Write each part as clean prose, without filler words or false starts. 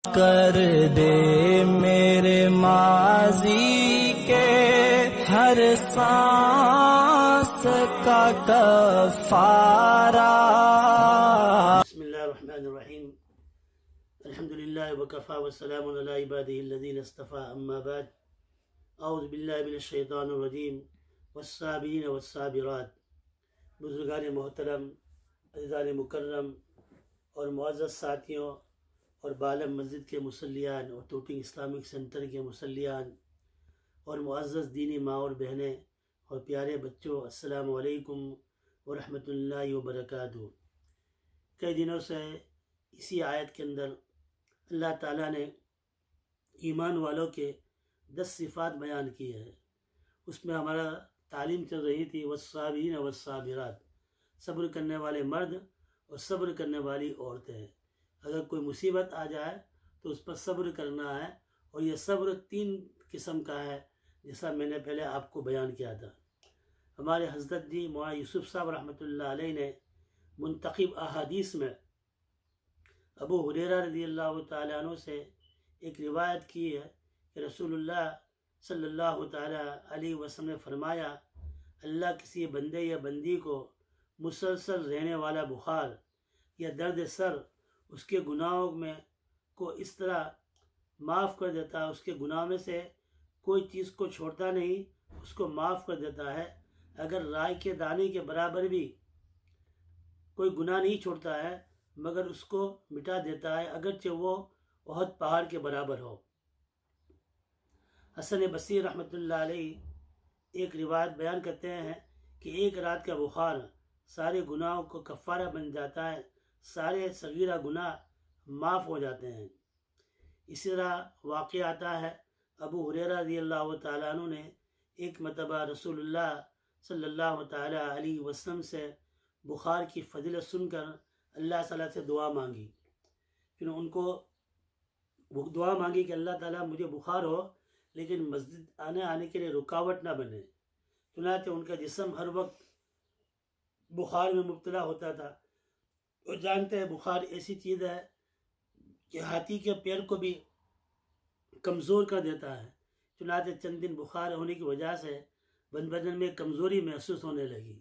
کر دے میرے ماضی کے ہر سانس کا کفارہ۔ بسم اللہ الرحمن الرحیم، الحمدللہ وکفا والسلام علی عبادہ الذین اصطفیٰ، اما بعد، اعوذ باللہ من الشیطان الرجیم، والصابرین والصابرات۔ بزرگان محترم، عزیزان مکرم اور معزز ساتھیوں اور بالم مسجد کے مصلیان اور توٹنگ اسلامک سینٹر کے مصلیان اور معزز دینی ماں اور بہنیں اور پیارے بچوں، السلام علیکم ورحمۃ اللہ وبرکاتہ۔ کئی دنوں سے اسی آیت کے اندر اللہ تعالیٰ نے ایمان والوں کے 10 صفات بیان کی ہے۔ اس میں ہمارا تعلیم چل رہی تھی والصابرین والصابرات، صبر کرنے والے مرد اور صبر کرنے والی عورتیں۔ اگر کوئی مصیبت آ جائے تو اس پر صبر کرنا ہے، اور یہ صبر 3 قسم کا ہے، جیسا میں نے پہلے آپ کو بیان کیا تھا۔ ہمارے حضرت جی مولانا یوسف صاحب رحمۃ اللہ علیہ نے منتخب احادیث میں ابو ہریرہ رضی اللہ تعالیٰ عنہ سے ایک روایت کی ہے کہ رسول اللہ صلی اللہ تعالیٰ علیہ وسلم نے فرمایا، اللہ کسی بندے یا بندی کو مسلسل رہنے والا بخار یا درد سر اس کے گناہوں میں کو اس طرح معاف کر دیتا ہے، اس کے گناہ میں سے کوئی چیز کو چھوڑتا نہیں، اس کو معاف کر دیتا ہے۔ اگر رائے کے دانے کے برابر بھی کوئی گناہ نہیں چھوڑتا ہے مگر اس کو مٹا دیتا ہے، اگرچہ وہ احد پہاڑ کے برابر ہو۔ حسن بصری رحمۃ اللہ علیہ ایک روایت بیان کرتے ہیں کہ ایک رات کا بخار سارے گناہوں کو کفارہ بن جاتا ہے، سارے صغیرہ گناہ معاف ہو جاتے ہیں۔ اسی طرح واقعہ آتا ہے ابو ہریرہ رضی اللہ تعالیٰ عنہ نے ایک مرتبہ رسول اللہ صلی اللہ تعالیٰ علیہ وسلم سے بخار کی فضیلت سن کر اللہ تعالیٰ سے دعا مانگی۔ پھر ان کو دعا مانگی کہ اللہ تعالیٰ مجھے بخار ہو لیکن مسجد آنے کے لیے رکاوٹ نہ بنے۔ چنانچہ ان کا جسم ہر وقت بخار میں مبتلا ہوتا تھا، اور جانتے ہیں بخار ایسی چیز ہے کہ ہاتھی کے پیر کو بھی کمزور کر دیتا ہے۔ چنانچہ چند دن بخار ہونے کی وجہ سے بدن میں کمزوری محسوس ہونے لگی،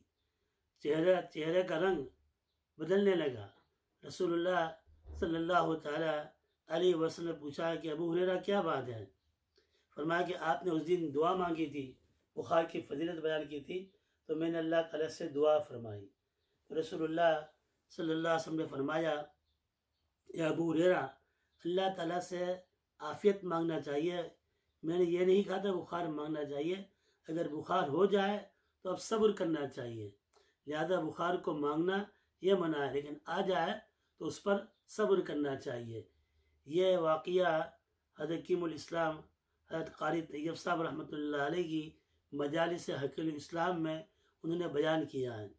چہرے کا رنگ بدلنے لگا۔ رسول اللہ صلی اللہ تعالیٰ علیہ وسلم نے پوچھا کہ ابو ہریرہ کیا بات ہے؟ فرمایا کہ آپ نے اس دن دعا مانگی تھی، بخار کی فضیلت بیان کی تھی، تو میں نے اللہ تعالیٰ سے دعا فرمائی۔ تو رسول اللہ صلی اللہ علیہ وسلم نے فرمایا، یا ابو ہریرہ، اللہ تعالیٰ سے عافیت مانگنا چاہیے، میں نے یہ نہیں کہا تھا بخار مانگنا چاہیے۔ اگر بخار ہو جائے تو اب صبر کرنا چاہیے، لہذا بخار کو مانگنا یہ منع ہے، لیکن آ جائے تو اس پر صبر کرنا چاہیے۔ یہ واقعہ حضرت حکیم الاسلام حضرت قاری طیب صاحب رحمۃ اللہ علیہ کی مجالس حکیم الاسلام میں انہوں نے بیان کیا ہے۔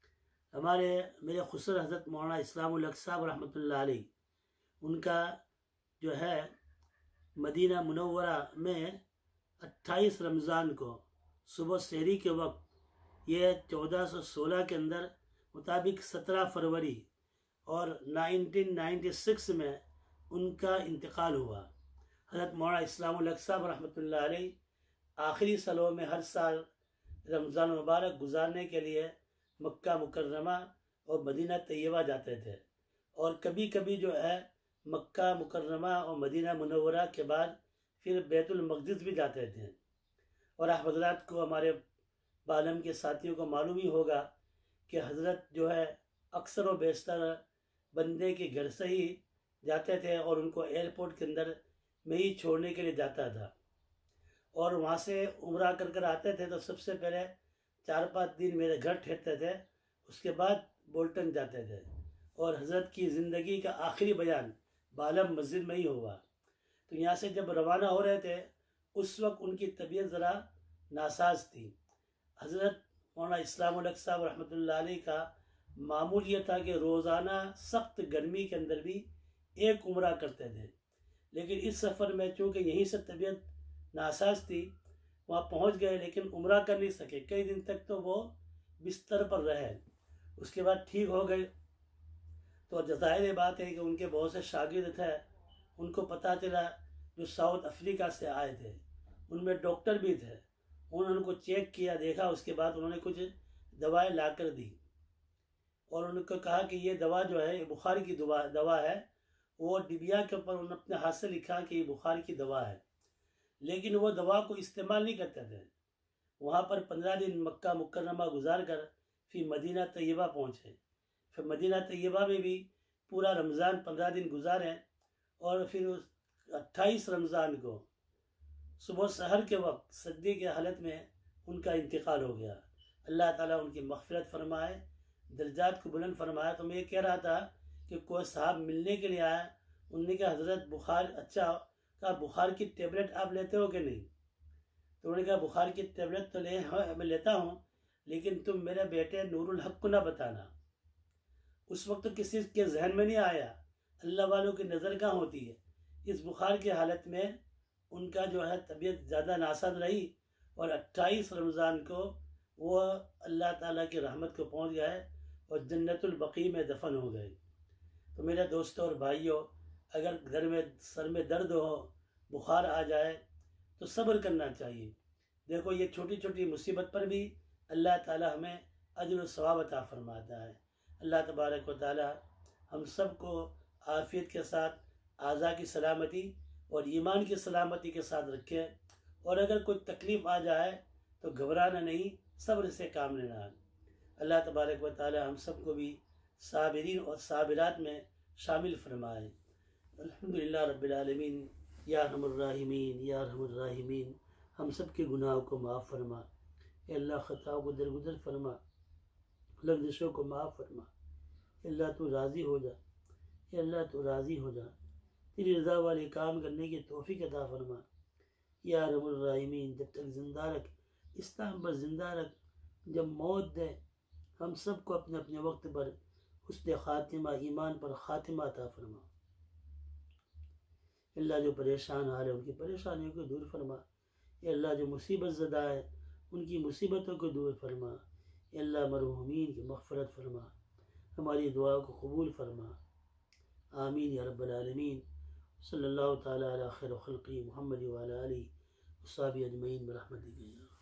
میرے خسر حضرت مولانا اسلام الحق صاحب رحمۃ اللہ علیہ، ان کا جو ہے مدینہ منورہ میں 28 رمضان کو صبح سحری کے وقت، یہ 1416 کے اندر مطابق 17 فروری اور 1996 میں ان کا انتقال ہوا۔ حضرت مولانا اسلام الحق صاحب رحمۃ اللہ علیہ آخری سالوں میں ہر سال رمضان مبارک گزارنے کے لیے مکہ مکرمہ اور مدینہ طیبہ جاتے تھے، اور کبھی کبھی جو ہے مکہ مکرمہ اور مدینہ منورہ کے بعد پھر بیت المقدس بھی جاتے تھے۔ اور آپ حضرات کو، ہمارے بالم کے ساتھیوں کو معلوم ہی ہوگا کہ حضرت جو ہے اکثر و بیشتر بندے کے گھر سے ہی جاتے تھے، اور ان کو ایئرپورٹ کے اندر میں ہی چھوڑنے کے لیے جاتا تھا، اور وہاں سے عمرہ کر آتے تھے تو سب سے پہلے 4-5 دن میرے گھر ٹھہرتے تھے، اس کے بعد بولٹن جاتے تھے، اور حضرت کی زندگی کا آخری بیان بالم مسجد میں ہی ہوا۔ تو یہاں سے جب روانہ ہو رہے تھے اس وقت ان کی طبیعت ذرا ناساز تھی۔ حضرت مولانا اسلام الحق صاحب رحمۃ اللہ علیہ کا معمول یہ تھا کہ روزانہ سخت گرمی کے اندر بھی ایک عمرہ کرتے تھے، لیکن اس سفر میں چونکہ یہیں سے طبیعت ناساز تھی، وہاں پہنچ گئے لیکن عمرہ کر نہیں سکے، کئی دن تک تو وہ بستر پر رہے۔ اس کے بعد ٹھیک ہو گئے تو ظاہر بات ہے کہ ان کے بہت سے شاگرد تھے، ان کو پتہ چلا جو ساؤتھ افریقہ سے آئے تھے، ان میں ڈاکٹر بھی تھے، انہوں نے ان کو چیک کیا، دیکھا، اس کے بعد انہوں نے کچھ دوائیں لا کر دی اور ان کو کہا کہ یہ دوا جو ہے یہ بخار کی دوا ہے۔ وہ ڈبیا کے اوپر انہوں نے اپنے ہاتھ سے لکھا کہ یہ بخار کی دوا ہے، لیکن وہ دوا کو استعمال نہیں کرتے تھے۔ وہاں پر 15 دن مکہ مکرمہ گزار کر پھر مدینہ طیبہ پہنچے، پھر مدینہ طیبہ میں بھی پورا رمضان 15 دن گزارے، اور پھر 28 رمضان کو صبح سحر کے وقت سجدے کی حالت میں ان کا انتقال ہو گیا۔ اللہ تعالیٰ ان کی مغفرت فرمائے، درجات کو بلند فرمائے۔ تو میں یہ کہہ رہا تھا کہ کوئی صاحب ملنے کے لیے آیا، انہوں نے کہا حضرت بخار اچھا، کہا بخار کی ٹیبلٹ آپ لیتے ہو کہ نہیں؟ تو انہوں نے کہا بخار کی ٹیبلٹ تو میں لیتا ہوں، لیکن تم میرے بیٹے نور الحق کو نہ بتانا۔ اس وقت تو کسی کے ذہن میں نہیں آیا، اللہ والوں کی نظر کہاں ہوتی ہے۔ اس بخار کی حالت میں ان کا جو ہے طبیعت زیادہ ناساز رہی، اور 28 رمضان کو وہ اللہ تعالیٰ کی رحمت کو پہنچ گئے اور جنت البقیع میں دفن ہو گئے۔ تو میرے دوستوں اور بھائیوں، اگر گھر میں سر میں درد ہو، بخار آ جائے تو صبر کرنا چاہیے۔ دیکھو یہ چھوٹی چھوٹی مصیبت پر بھی اللہ تعالیٰ ہمیں اجر و ثواب عطا فرماتا ہے۔ اللہ تبارک و تعالیٰ ہم سب کو عافیت کے ساتھ اعضاء کی سلامتی اور ایمان کی سلامتی کے ساتھ رکھے، اور اگر کوئی تکلیف آ جائے تو گھبرانا نہیں، صبر سے کام لینا ہے۔ اللہ تبارک و تعالیٰ ہم سب کو بھی صابرین اور صابرات میں شامل فرمائے۔ الحمدللہ رب العالمین، یا ارحم الراحمین، یا ارحم الراحمین، ہم سب کے گناہوں کو معاف فرما۔ اے اللہ خطاؤں کو درگزر فرما، لغزشوں کو معاف فرما۔ اے اللہ تو راضی ہو جا، اے اللہ تو راضی ہو جا، تیری رضا والے کام کرنے کی توفیق عطا فرما۔ یا ارحم الراحمین، جب تک زندہ رکھ، اسلام پر زندہ رکھ، جب موت دے ہم سب کو اپنے اپنے وقت پر حسن خاتمہ، ایمان پر خاتمہ عطا فرما۔ اللہ جو پریشان حال ہے ان کی پریشانیوں کو دور فرما۔ اے اللہ جو مصیبت زدہ ہے ان کی مصیبتوں کو دور فرما۔ اے اللہ مرحومین کی مغفرت فرما، ہماری دعا کو قبول فرما۔ آمین یا رب العالمین۔ صلی اللہ تعالیٰ علی خیر خلقی محمد وعلی آلہ وصحبہ اجمعین برحمتک یا